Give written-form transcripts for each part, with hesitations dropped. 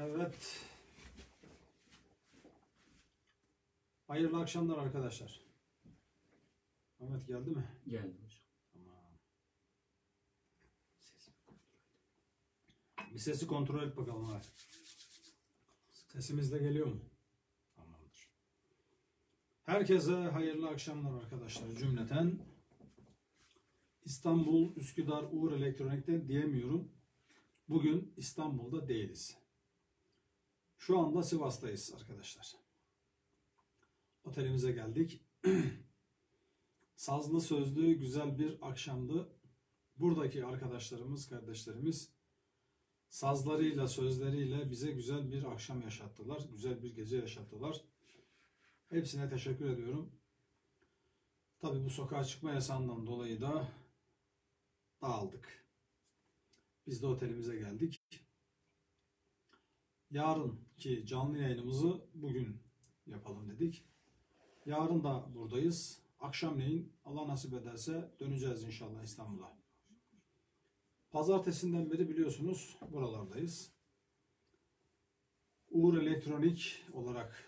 Evet. Hayırlı akşamlar arkadaşlar. Ahmet geldi mi? Geldi hocam. Tamam. Bir sesi kontrol et bakalım abi. Sesimiz de geliyor mu? Tamamdır. Herkese hayırlı akşamlar arkadaşlar cümleten. İstanbul, Üsküdar, Uğur Elektronik'te diyemiyorum. Bugün İstanbul'da değiliz. Şu anda Sivas'tayız arkadaşlar. Otelimize geldik. Sazlı sözlü güzel bir akşamdı. Buradaki arkadaşlarımız, kardeşlerimiz sazlarıyla, sözleriyle bize güzel bir akşam yaşattılar. Güzel bir gece yaşattılar. Hepsine teşekkür ediyorum. Tabii bu sokağa çıkma yasağından dolayı da dağıldık. Biz de otelimize geldik. Yarınki canlı yayınımızı bugün yapalım dedik. Yarın da buradayız. Akşamleyin Allah nasip ederse döneceğiz inşallah İstanbul'a. Pazartesinden beri biliyorsunuz buralardayız. Uğur Elektronik olarak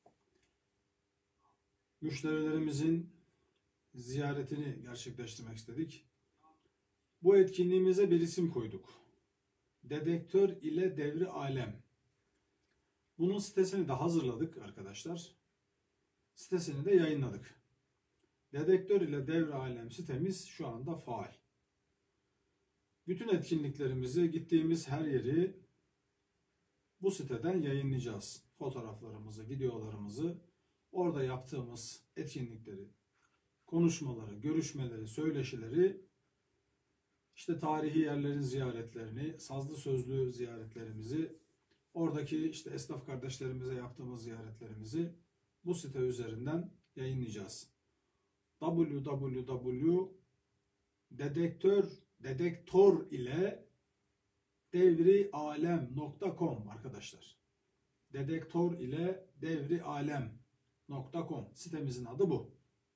müşterilerimizin ziyaretini gerçekleştirmek istedik. Bu etkinliğimize bir isim koyduk. Dedektör ile Devri Alem. Bunun sitesini de hazırladık arkadaşlar. Sitesini de yayınladık. Dedektör ile Devri Alem sitemiz şu anda faal. Bütün etkinliklerimizi, gittiğimiz her yeri bu siteden yayınlayacağız. Fotoğraflarımızı, videolarımızı, orada yaptığımız etkinlikleri, konuşmaları, görüşmeleri, söyleşileri, işte tarihi yerlerin ziyaretlerini, sazlı sözlü ziyaretlerimizi, oradaki işte esnaf kardeşlerimize yaptığımız ziyaretlerimizi bu site üzerinden yayınlayacağız. www.dedektör ile devrialem.com arkadaşlar. Dedektör ile devrialem.com sitemizin adı bu.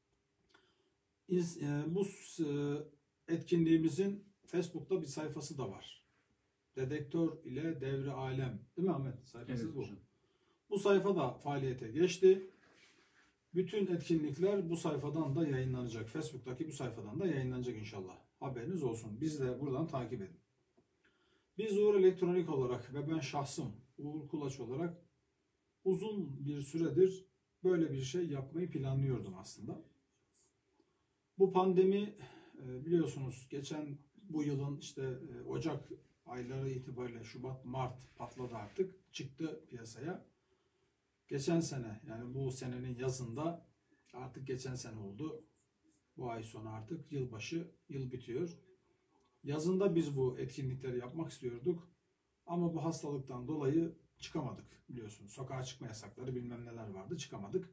Bu etkinliğimizin Facebook'ta bir sayfası da var. Dedektör ile Devri Alem. Değil mi Ahmet? Sayfası evet, bu. Hocam. Bu sayfa da faaliyete geçti. Bütün etkinlikler bu sayfadan da yayınlanacak. Facebook'taki bu sayfadan da yayınlanacak inşallah. Haberiniz olsun. Biz de buradan takip edin. Biz Uğur Elektronik olarak ve ben şahsım Uğur Kulaç olarak uzun bir süredir böyle bir şey yapmayı planlıyordum aslında. Bu pandemi biliyorsunuz geçen bu yılın işte Ocak ayları itibariyle Şubat, Mart patladı artık. Çıktı piyasaya. Geçen sene yani bu senenin yazında artık geçen sene oldu. Bu ay sonu artık yılbaşı, yıl bitiyor. Yazında biz bu etkinlikleri yapmak istiyorduk. Ama bu hastalıktan dolayı çıkamadık biliyorsunuz. Sokağa çıkma yasakları bilmem neler vardı, çıkamadık.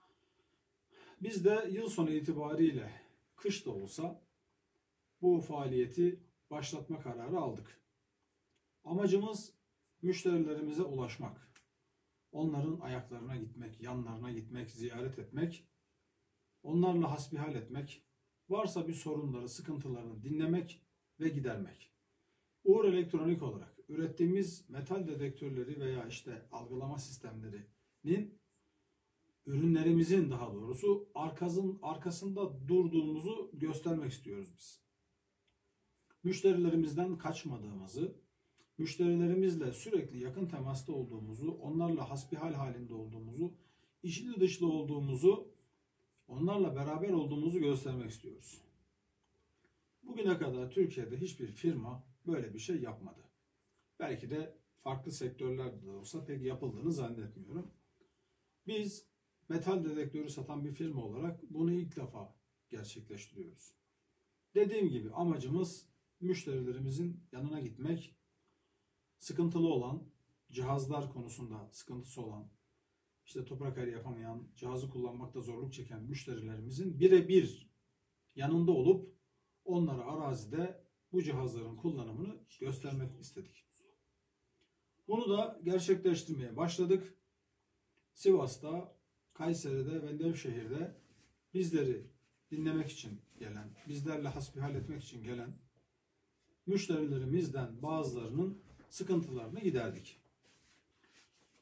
Biz de yıl sonu itibariyle kış da olsa bu faaliyeti başlatma kararı aldık. Amacımız müşterilerimize ulaşmak. Onların ayaklarına gitmek, yanlarına gitmek, ziyaret etmek, onlarla hasbihal etmek, varsa bir sorunları, sıkıntılarını dinlemek ve gidermek. Uğur Elektronik olarak ürettiğimiz metal dedektörleri veya işte algılama sistemlerinin ürünlerimizin daha doğrusu arkasında durduğumuzu göstermek istiyoruz biz. Müşterilerimizden kaçmadığımızı, müşterilerimizle sürekli yakın temasta olduğumuzu, onlarla hasbihal halinde olduğumuzu, içli dışlı olduğumuzu, onlarla beraber olduğumuzu göstermek istiyoruz. Bugüne kadar Türkiye'de hiçbir firma böyle bir şey yapmadı. Belki de farklı sektörlerde de olsa pek yapıldığını zannetmiyorum. Biz metal dedektörü satan bir firma olarak bunu ilk defa gerçekleştiriyoruz. Dediğim gibi amacımız müşterilerimizin yanına gitmek, sıkıntılı olan, cihazlar konusunda sıkıntısı olan, işte toprak ayarı yapamayan, cihazı kullanmakta zorluk çeken müşterilerimizin birebir yanında olup onlara arazide bu cihazların kullanımını göstermek istedik. Bunu da gerçekleştirmeye başladık. Sivas'ta, Kayseri'de ve Nevşehir'de bizleri dinlemek için gelen, bizlerle hasbihal etmek için gelen müşterilerimizden bazılarının sıkıntılarını giderdik.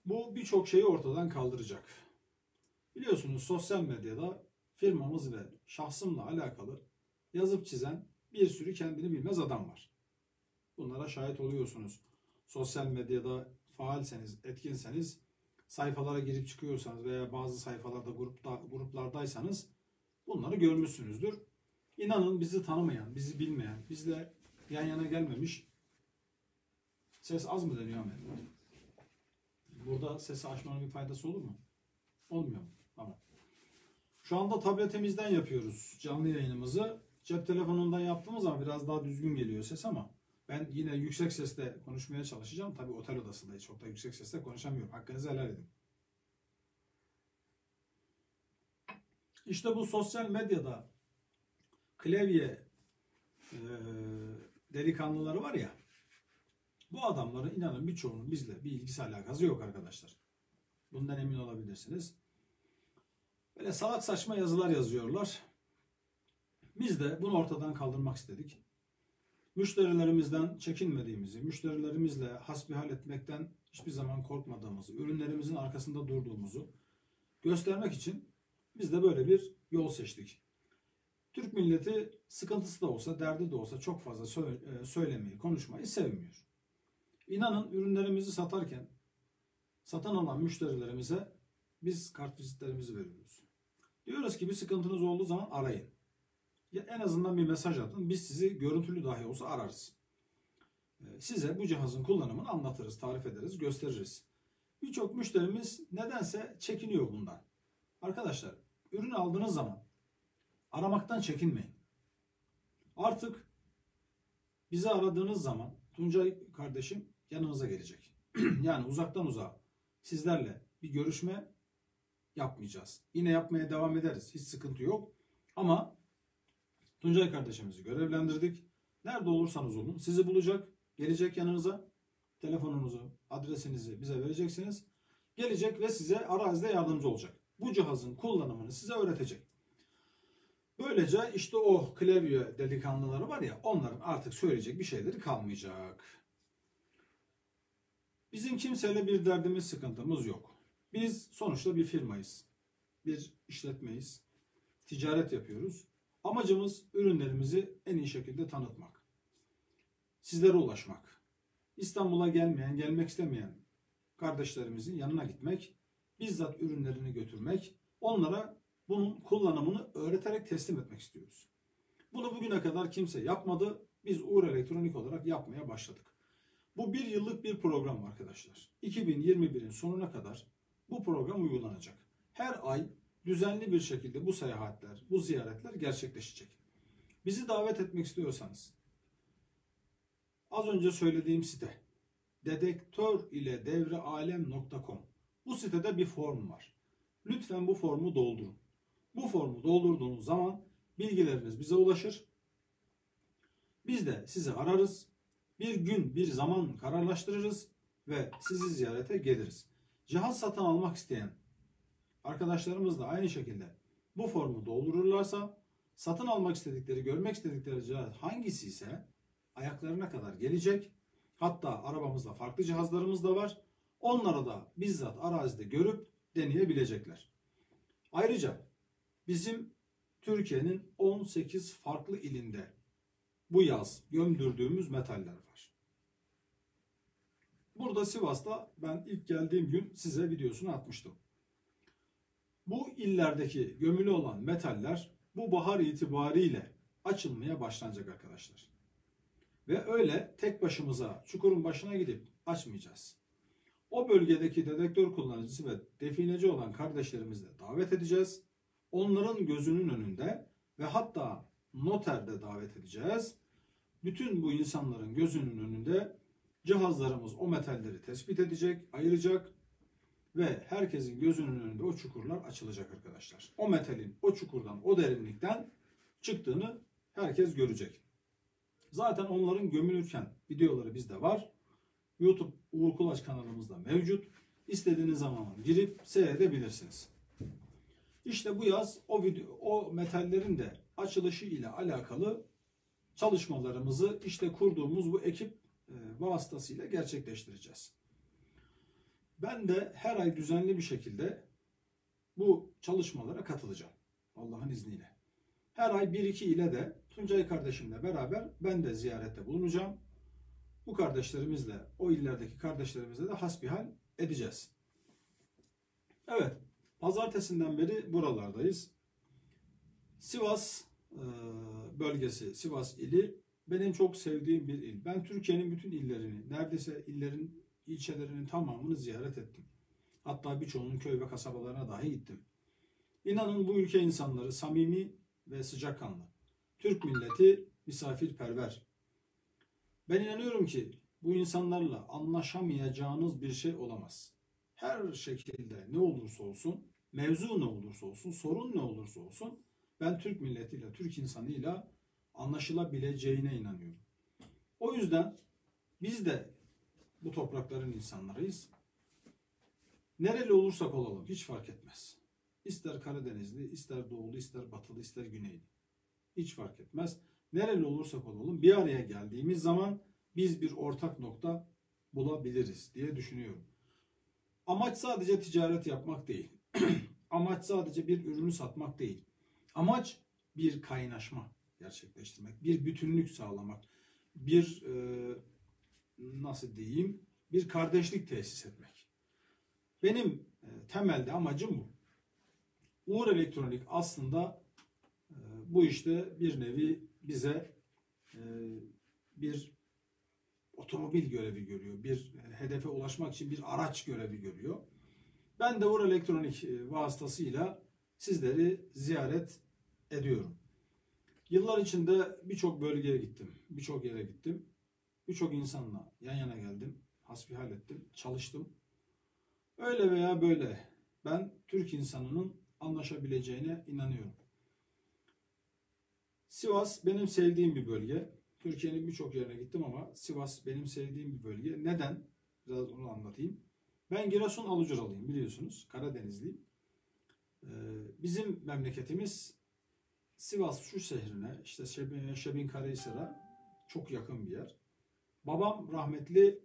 Bu birçok şeyi ortadan kaldıracak. Biliyorsunuz sosyal medyada firmamız ve şahsımla alakalı yazıp çizen bir sürü kendini bilmez adam var. Bunlara şahit oluyorsunuz. Sosyal medyada faalseniz, etkinseniz, sayfalara girip çıkıyorsanız veya bazı sayfalarda, gruplardaysanız bunları görmüşsünüzdür. İnanın bizi tanımayan, bizi bilmeyen, bizle yan yana gelmemiş. Ses az mı deniyor Ahmet? Burada sesi açmanın bir faydası olur mu? Olmuyor mu? Tamam. Şu anda tabletimizden yapıyoruz canlı yayınımızı. Cep telefonundan yaptığımız zaman biraz daha düzgün geliyor ses ama ben yine yüksek sesle konuşmaya çalışacağım. Tabii otel odasındayız. Çok da yüksek sesle konuşamıyorum. Hakkınızı helal edin. İşte bu sosyal medyada klavye delikanlıları var ya, bu adamların inanın birçoğunun bizle bir ilgisi alakası yok arkadaşlar. Bundan emin olabilirsiniz. Böyle salak saçma yazılar yazıyorlar. Biz de bunu ortadan kaldırmak istedik. Müşterilerimizden çekinmediğimizi, müşterilerimizle hasbihal etmekten hiçbir zaman korkmadığımızı, ürünlerimizin arkasında durduğumuzu göstermek için biz de böyle bir yol seçtik. Türk milleti sıkıntısı da olsa, derdi de olsa çok fazla söylemeyi, konuşmayı sevmiyor. İnanın ürünlerimizi satarken satan alan müşterilerimize biz kartvizitlerimizi veriyoruz. Diyoruz ki bir sıkıntınız olduğu zaman arayın. Ya en azından bir mesaj atın. Biz sizi görüntülü dahi olsa ararız. Size bu cihazın kullanımını anlatırız, tarif ederiz, gösteririz. Birçok müşterimiz nedense çekiniyor bundan. Arkadaşlar, ürün aldığınız zaman aramaktan çekinmeyin. Artık bizi aradığınız zaman Tuncay kardeşim yanınıza gelecek. Yani uzaktan uzağa sizlerle bir görüşme yapmayacağız. Yine yapmaya devam ederiz. Hiç sıkıntı yok. Ama Tuncay kardeşimizi görevlendirdik. Nerede olursanız olun sizi bulacak, gelecek yanınıza, telefonunuzu, adresinizi bize vereceksiniz. Gelecek ve size arazide yardımcı olacak. Bu cihazın kullanımını size öğretecek. Böylece işte o klavye delikanlıları var ya, onların artık söyleyecek bir şeyleri kalmayacak. Bizim kimseyle bir derdimiz, sıkıntımız yok. Biz sonuçta bir firmayız. Bir işletmeyiz. Ticaret yapıyoruz. Amacımız ürünlerimizi en iyi şekilde tanıtmak. Sizlere ulaşmak. İstanbul'a gelmeyen, gelmek istemeyen kardeşlerimizin yanına gitmek. Bizzat ürünlerini götürmek. Onlara bunun kullanımını öğreterek teslim etmek istiyoruz. Bunu bugüne kadar kimse yapmadı. Biz Uğur Elektronik olarak yapmaya başladık. Bu bir yıllık bir program arkadaşlar. 2021'in sonuna kadar bu program uygulanacak. Her ay düzenli bir şekilde bu seyahatler, bu ziyaretler gerçekleşecek. Bizi davet etmek istiyorsanız az önce söylediğim site dedektör-ile-devrealem.com, bu sitede bir form var. Lütfen bu formu doldurun. Bu formu doldurduğunuz zaman bilgileriniz bize ulaşır. Biz de sizi ararız. Bir gün, bir zaman kararlaştırırız ve sizi ziyarete geliriz. Cihaz satın almak isteyen arkadaşlarımız da aynı şekilde bu formu doldururlarsa satın almak istedikleri, görmek istedikleri cihaz hangisi ise ayaklarına kadar gelecek. Hatta arabamızda farklı cihazlarımız da var. Onları da bizzat arazide görüp deneyebilecekler. Ayrıca bizim Türkiye'nin 18 farklı ilinde bu yaz gömdürdüğümüz metaller var. Burada Sivas'ta ben ilk geldiğim gün size videosunu atmıştım. Bu illerdeki gömülü olan metaller bu bahar itibariyle açılmaya başlanacak arkadaşlar. Ve öyle tek başımıza çukurun başına gidip açmayacağız. O bölgedeki dedektör kullanıcısı ve defineci olan kardeşlerimizle davet edeceğiz. Onların gözünün önünde ve hatta noterde davet edeceğiz. Bütün bu insanların gözünün önünde cihazlarımız o metalleri tespit edecek, ayıracak ve herkesin gözünün önünde o çukurlar açılacak arkadaşlar. O metalin o çukurdan, o derinlikten çıktığını herkes görecek. Zaten onların gömülürken videoları bizde var. YouTube Uğur Kulaç kanalımızda mevcut. İstediğiniz zaman girip seyredebilirsiniz. İşte bu yaz o metallerin de açılışı ile alakalı çalışmalarımızı işte kurduğumuz bu ekip vasıtasıyla gerçekleştireceğiz. Ben de her ay düzenli bir şekilde bu çalışmalara katılacağım. Allah'ın izniyle. Her ay 1-2 ile de Tuncay kardeşimle beraber ben de ziyarette bulunacağım. Bu kardeşlerimizle, o illerdeki kardeşlerimizle de hasbihal edeceğiz. Evet, pazartesinden beri buralardayız. Sivas bölgesi, Sivas ili benim çok sevdiğim bir il. Ben Türkiye'nin bütün illerini, neredeyse illerin, ilçelerinin tamamını ziyaret ettim. Hatta birçoğunun köy ve kasabalarına dahi gittim. İnanın bu ülke insanları samimi ve sıcakkanlı. Türk milleti misafirperver. Ben inanıyorum ki bu insanlarla anlaşamayacağınız bir şey olamaz. Her şekilde ne olursa olsun, mevzu ne olursa olsun, sorun ne olursa olsun ben Türk milletiyle, Türk insanıyla anlaşılabileceğine inanıyorum. O yüzden biz de bu toprakların insanlarıyız. Nereli olursak olalım hiç fark etmez. İster Karadenizli, ister Doğulu, ister Batılı, ister Güneyli. Hiç fark etmez. Nereli olursak olalım bir araya geldiğimiz zaman biz bir ortak nokta bulabiliriz diye düşünüyorum. Amaç sadece ticaret yapmak değil. Amaç sadece bir ürünü satmak değil. Amaç bir kaynaşma gerçekleştirmek, bir bütünlük sağlamak, bir nasıl diyeyim, bir kardeşlik tesis etmek. Benim temelde amacım bu. Uğur Elektronik aslında bu işte bir nevi bize bir otomobil görevi görüyor. Bir hedefe ulaşmak için bir araç görevi görüyor. Ben de Uğur Elektronik vasıtasıyla sizleri ziyaret ediyorum. Yıllar içinde birçok bölgeye gittim. Birçok yere gittim. Birçok insanla yan yana geldim. Hasbihal ettim. Çalıştım. Öyle veya böyle ben Türk insanının anlaşabileceğine inanıyorum. Sivas benim sevdiğim bir bölge. Türkiye'nin birçok yerine gittim ama Sivas benim sevdiğim bir bölge. Neden? Biraz onu anlatayım. Ben Giresun Alucralıyım biliyorsunuz. Karadenizliyim. Bizim memleketimiz Sivas şu şehrine, işte Şebinkarahisar'a çok yakın bir yer. Babam rahmetli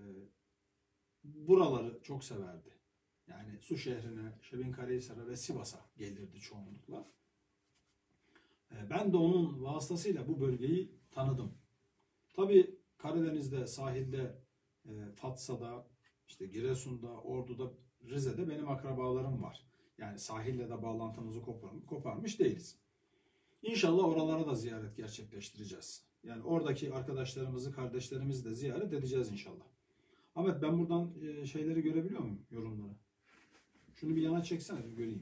buraları çok severdi. Yani Su şehrine, Şebinkarahisar'a ve Sivas'a gelirdi çoğunlukla. Ben de onun vasıtasıyla bu bölgeyi tanıdım. Tabii Karadeniz'de, sahilde, Fatsa'da, işte Giresun'da, Ordu'da, Rize'de benim akrabalarım var. Yani sahille de bağlantımızı koparmış değiliz. İnşallah oralara da ziyaret gerçekleştireceğiz. Yani oradaki arkadaşlarımızı, kardeşlerimizi de ziyaret edeceğiz inşallah. Ahmet ben buradan şeyleri görebiliyor muyum? Yorumları. Şunu bir yana çeksene bir göreyim.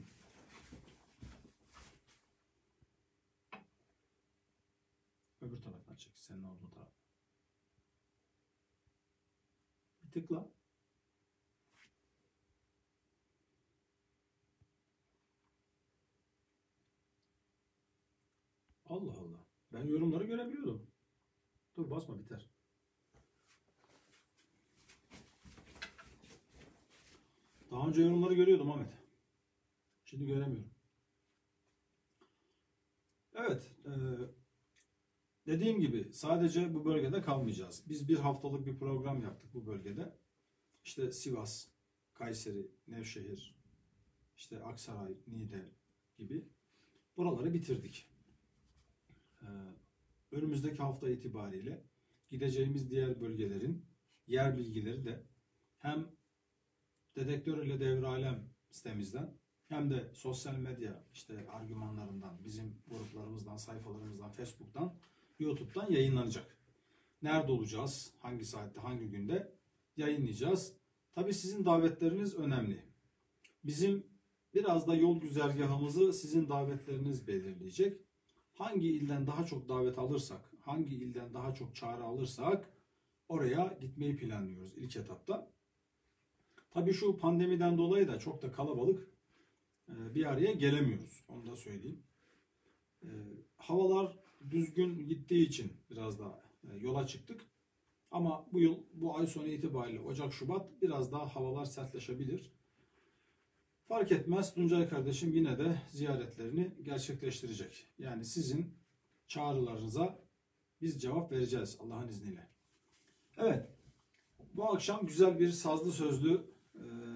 Öbür taraftan çek. Senin olduğun taraf. Bir tıkla. Allah Allah. Ben yorumları görebiliyordum. Dur basma biter. Daha önce yorumları görüyordum Ahmet. Şimdi göremiyorum. Evet. Dediğim gibi sadece bu bölgede kalmayacağız. Biz bir haftalık bir program yaptık bu bölgede. İşte Sivas, Kayseri, Nevşehir, işte Aksaray, Niğde gibi buraları bitirdik. Önümüzdeki hafta itibariyle gideceğimiz diğer bölgelerin yer bilgileri de hem Dedektör ile Devre Alem sitemizden hem de sosyal medya işte argümanlarından, bizim gruplarımızdan, sayfalarımızdan, Facebook'tan, YouTube'dan yayınlanacak. Nerede olacağız, hangi saatte, hangi günde yayınlayacağız. Tabii sizin davetleriniz önemli. Bizim biraz da yol güzergahımızı sizin davetleriniz belirleyecek. Hangi ilden daha çok davet alırsak, hangi ilden daha çok çağrı alırsak oraya gitmeyi planlıyoruz ilk etapta. Tabii şu pandemiden dolayı da çok da kalabalık bir araya gelemiyoruz. Onu da söyleyeyim. Havalar düzgün gittiği için biraz daha yola çıktık. Ama bu yıl, bu ay sonu itibariyle Ocak, Şubat biraz daha havalar sertleşebilir. Fark etmez Tuncay kardeşim yine de ziyaretlerini gerçekleştirecek. Yani sizin çağrılarınıza biz cevap vereceğiz Allah'ın izniyle. Evet, bu akşam güzel bir sazlı sözlü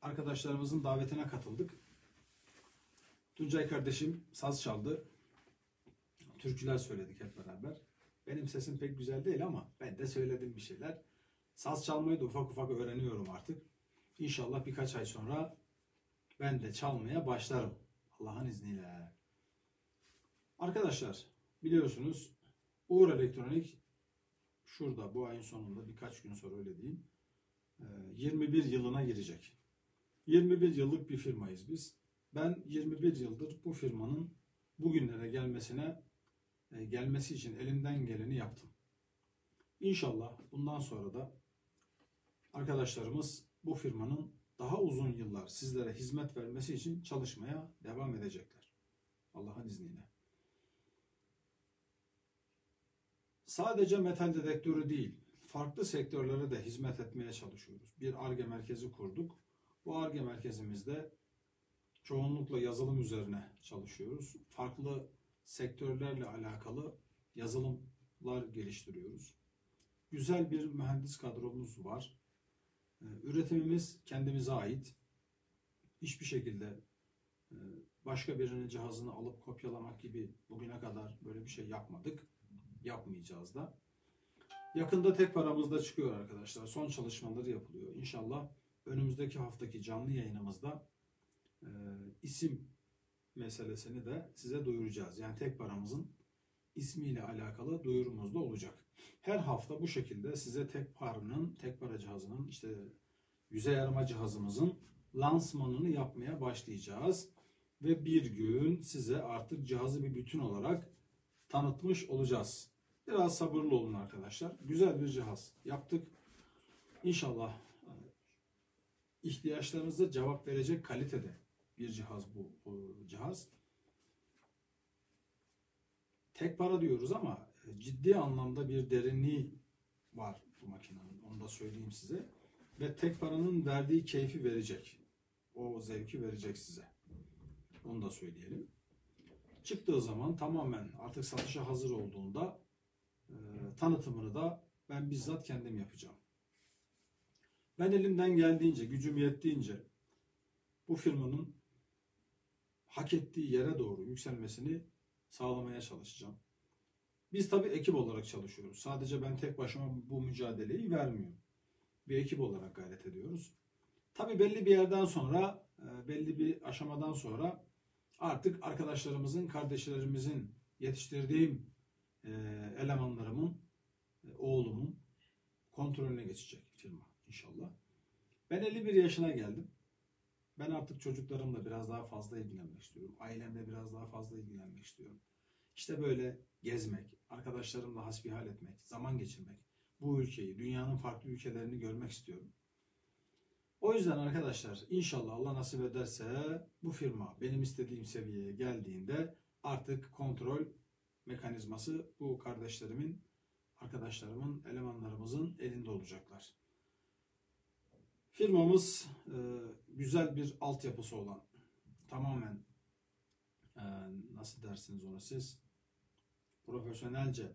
arkadaşlarımızın davetine katıldık. Tuncay kardeşim saz çaldı. Türküler söyledik hep beraber. Benim sesim pek güzel değil ama ben de söyledim bir şeyler. Saz çalmayı da ufak ufak öğreniyorum artık. İnşallah birkaç ay sonra ben de çalmaya başlarım. Allah'ın izniyle. Arkadaşlar biliyorsunuz Uğur Elektronik şurada bu ayın sonunda birkaç gün sonra öyle diyeyim 21 yılına girecek. 21 yıllık bir firmayız biz. Ben 21 yıldır bu firmanın bugünlere gelmesi için elimden geleni yaptım. İnşallah bundan sonra da arkadaşlarımız bu firmanın daha uzun yıllar sizlere hizmet vermesi için çalışmaya devam edecekler. Allah'ın izniyle. Sadece metal dedektörü değil, farklı sektörlere de hizmet etmeye çalışıyoruz. Bir Ar-Ge merkezi kurduk. Bu Ar-Ge merkezimizde çoğunlukla yazılım üzerine çalışıyoruz. Farklı sektörlerle alakalı yazılımlar geliştiriyoruz. Güzel bir mühendis kadromuz var. Üretimimiz kendimize ait. Hiçbir şekilde başka birinin cihazını alıp kopyalamak gibi bugüne kadar böyle bir şey yapmadık. Yapmayacağız da. Yakında tek paramızda çıkıyor arkadaşlar. Son çalışmaları yapılıyor. İnşallah önümüzdeki haftaki canlı yayınımızda isim meselesini de size duyuracağız. Yani tek paramızın ismiyle alakalı duyurumuz da olacak. Her hafta bu şekilde size tek para cihazının işte yüzey arama cihazımızın lansmanını yapmaya başlayacağız. Ve bir gün size artık cihazı bir bütün olarak tanıtmış olacağız. Biraz sabırlı olun arkadaşlar. Güzel bir cihaz yaptık. İnşallah ihtiyaçlarınıza cevap verecek kalitede bir cihaz bu cihaz. Tek para diyoruz ama ciddi anlamda bir derinliği var bu makinenin. Onu da söyleyeyim size. Ve tek paranın verdiği keyfi verecek. O zevki verecek size. Onu da söyleyelim. Çıktığı zaman tamamen artık satışa hazır olduğunda tanıtımını da ben bizzat kendim yapacağım. Ben elimden geldiğince, gücüm yettiğince bu firmanın hak ettiği yere doğru yükselmesini sağlamaya çalışacağım. Biz tabii ekip olarak çalışıyoruz. Sadece ben tek başıma bu mücadeleyi vermiyorum. Bir ekip olarak gayret ediyoruz. Tabii belli bir yerden sonra, belli bir aşamadan sonra artık arkadaşlarımızın, kardeşlerimizin, yetiştirdiğim elemanlarımın, oğlumun kontrolüne geçecek firma inşallah. Ben 51 yaşına geldim. Ben artık çocuklarımla biraz daha fazla ilgilenmek istiyorum. Ailemle biraz daha fazla ilgilenmek istiyorum. İşte böyle gezmek, arkadaşlarımla hasbihal etmek, zaman geçirmek, bu ülkeyi, dünyanın farklı ülkelerini görmek istiyorum. O yüzden arkadaşlar inşallah Allah nasip ederse bu firma benim istediğim seviyeye geldiğinde artık kontrol mekanizması bu kardeşlerimin, arkadaşlarımın, elemanlarımızın elinde olacaklar. Firmamız güzel bir altyapısı olan, tamamen nasıl dersiniz onu siz, profesyonelce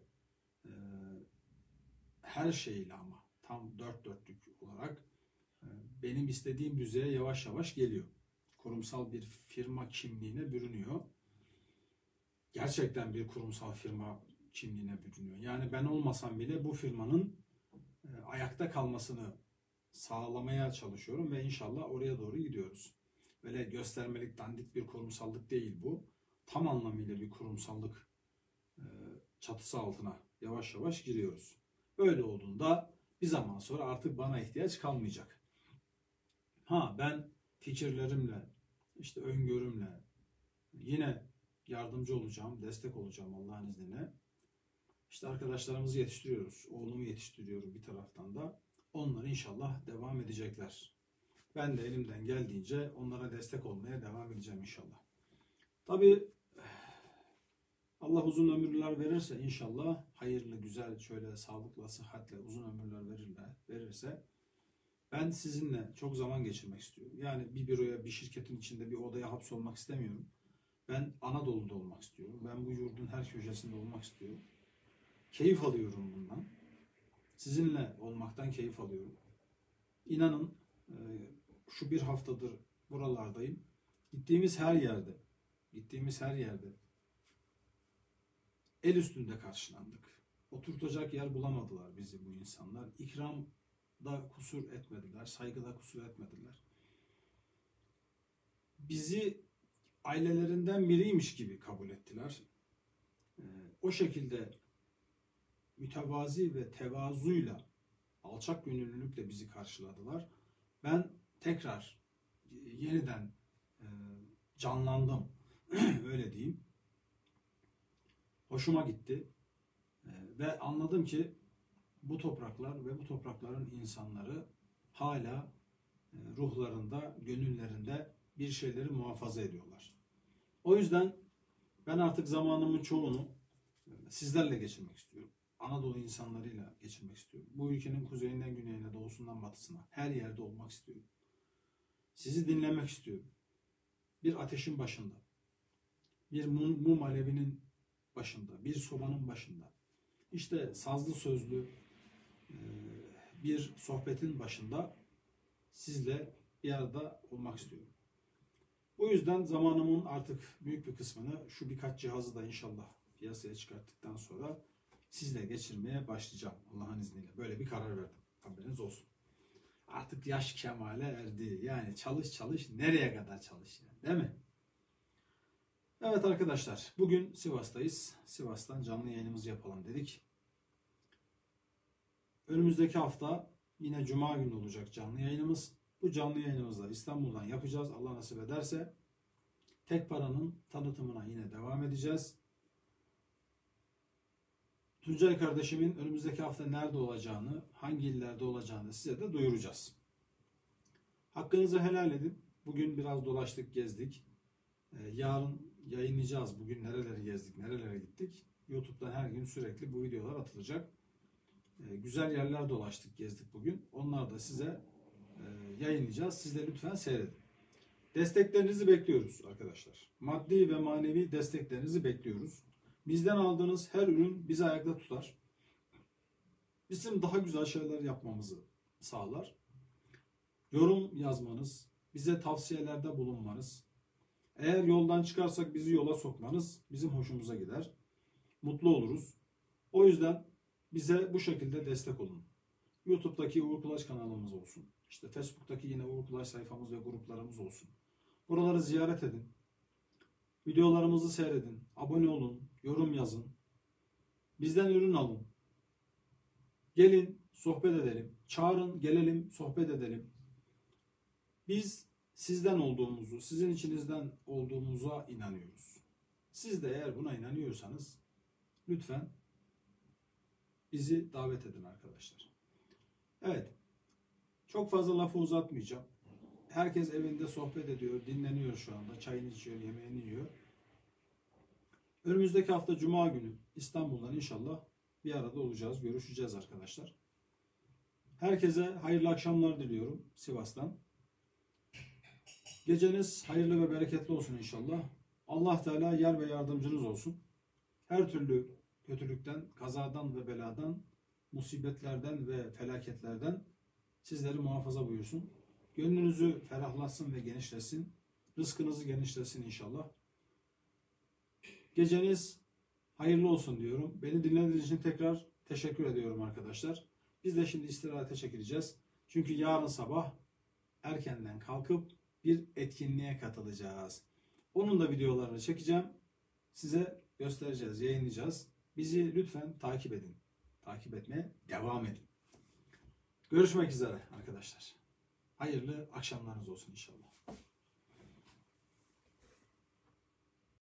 her şeyle ama tam dört dörtlük olarak benim istediğim düzeye yavaş yavaş geliyor. Kurumsal bir firma kimliğine bürünüyor. Gerçekten bir kurumsal firma kimliğine bürünüyor. Yani ben olmasam bile bu firmanın ayakta kalmasını sağlamaya çalışıyorum ve inşallah oraya doğru gidiyoruz. Böyle göstermelik, dandik bir kurumsallık değil bu. Tam anlamıyla bir kurumsallık çatısı altına yavaş yavaş giriyoruz. Böyle olduğunda bir zaman sonra artık bana ihtiyaç kalmayacak. Ben fikirlerimle, işte öngörümle yine yardımcı olacağım, destek olacağım Allah'ın izniyle. İşte arkadaşlarımızı yetiştiriyoruz. Oğlumu yetiştiriyorum bir taraftan da. Onlar inşallah devam edecekler. Ben de elimden geldiğince onlara destek olmaya devam edeceğim inşallah. Tabii Allah uzun ömürler verirse inşallah hayırlı, güzel, şöyle sağlıkla, sıhhatle uzun ömürler verirse ben sizinle çok zaman geçirmek istiyorum. Yani bir büroya, bir şirketin içinde bir odaya hapsolmak istemiyorum. Ben Anadolu'da olmak istiyorum. Ben bu yurdun her köşesinde olmak istiyorum. Keyif alıyorum bundan. Sizinle olmaktan keyif alıyorum. İnanın şu bir haftadır buralardayım. Gittiğimiz her yerde el üstünde karşılandık. Oturtacak yer bulamadılar bizi bu insanlar. İkramda kusur etmediler, saygıda kusur etmediler. Bizi ailelerinden biriymiş gibi kabul ettiler. O şekilde mütevazi ve tevazuyla, alçak gönüllülükle bizi karşıladılar. Ben tekrar yeniden canlandım. Öyle diyeyim. Hoşuma gitti. Ve anladım ki bu topraklar ve bu toprakların insanları hala ruhlarında, gönüllerinde bir şeyleri muhafaza ediyorlar. O yüzden ben artık zamanımın çoğunu sizlerle geçirmek istiyorum. Anadolu insanlarıyla geçirmek istiyorum. Bu ülkenin kuzeyinden güneyine, doğusundan batısına her yerde olmak istiyorum. Sizi dinlemek istiyorum. Bir ateşin başında, bir mum alevinin başında, bir sobanın başında, işte sazlı sözlü bir sohbetin başında sizle bir arada olmak istiyorum. Bu yüzden zamanımın artık büyük bir kısmını şu birkaç cihazı da inşallah piyasaya çıkarttıktan sonra sizle geçirmeye başlayacağım Allah'ın izniyle. Böyle bir karar verdim. Haberiniz olsun. Artık yaş kemale erdi. Yani çalış nereye kadar çalış yani, değil mi? Evet arkadaşlar, bugün Sivas'tayız. Sivas'tan canlı yayınımızı yapalım dedik. Önümüzdeki hafta yine Cuma günü olacak canlı yayınımız. Bu canlı yayınımızda İstanbul'dan yapacağız. Allah nasip ederse tek paranın tanıtımına yine devam edeceğiz. Tuncay kardeşimin önümüzdeki hafta nerede olacağını, hangi illerde olacağını size de duyuracağız. Hakkınızı helal edin. Bugün biraz dolaştık, gezdik. Yarın yayınlayacağız. Bugün nereleri gezdik, nerelere gittik. YouTube'dan her gün sürekli bu videolar atılacak. Güzel yerler dolaştık, gezdik bugün. Onları da size yayınlayacağız. Siz de lütfen seyredin. Desteklerinizi bekliyoruz arkadaşlar. Maddi ve manevi desteklerinizi bekliyoruz. Bizden aldığınız her ürün bizi ayakta tutar. Bizim daha güzel şeyler yapmamızı sağlar. Yorum yazmanız, bize tavsiyelerde bulunmanız, eğer yoldan çıkarsak bizi yola sokmanız bizim hoşumuza gider. Mutlu oluruz. O yüzden bize bu şekilde destek olun. YouTube'daki Uğur Kulaç kanalımız olsun. İşte Facebook'taki yine Uğur Kulaç sayfamız ve gruplarımız olsun. Buraları ziyaret edin. Videolarımızı seyredin. Abone olun. Yorum yazın. Bizden ürün alın. Gelin sohbet edelim. Çağırın gelelim sohbet edelim. Biz sizden olduğumuzu, sizin içinizden olduğumuza inanıyoruz. Siz de eğer buna inanıyorsanız lütfen bizi davet edin arkadaşlar. Evet. Çok fazla lafı uzatmayacağım. Herkes evinde sohbet ediyor, dinleniyor şu anda. Çayını içiyor, yemeğini yiyor. Önümüzdeki hafta Cuma günü İstanbul'dan inşallah bir arada olacağız, görüşeceğiz arkadaşlar. Herkese hayırlı akşamlar diliyorum Sivas'tan. Geceniz hayırlı ve bereketli olsun inşallah. Allah Teala yar ve yardımcınız olsun. Her türlü kötülükten, kazadan ve beladan, musibetlerden ve felaketlerden sizleri muhafaza buyursun. Gönlünüzü ferahlatsın ve genişlesin. Rızkınızı genişlesin inşallah. Geceniz hayırlı olsun diyorum. Beni dinlediğiniz için tekrar teşekkür ediyorum arkadaşlar. Biz de şimdi istirahate çekileceğiz. Çünkü yarın sabah erkenden kalkıp bir etkinliğe katılacağız. Onun da videolarını çekeceğim. Size göstereceğiz, yayınlayacağız. Bizi lütfen takip edin. Takip etmeye devam edin. Görüşmek üzere arkadaşlar. Hayırlı akşamlarınız olsun inşallah.